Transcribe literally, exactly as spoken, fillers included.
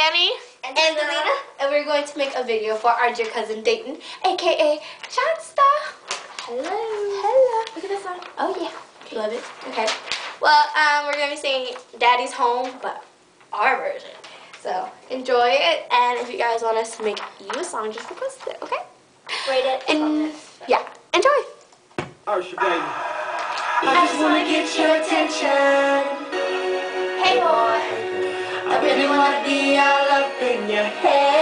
Annie and, and Delina, and we're going to make a video for our dear cousin Dayton, aka Shasta. Hello. Hello. Look at this one. Oh yeah, love it. Okay. Well, um, we're gonna be singing "Daddy's Home," but our version. So enjoy it, and if you guys want us to make you a song, just request it. Okay? Rate it. And yeah, enjoy. Is For You Dayton. I just wanna get your attention. Hey boy, I really wanna be all up in your head.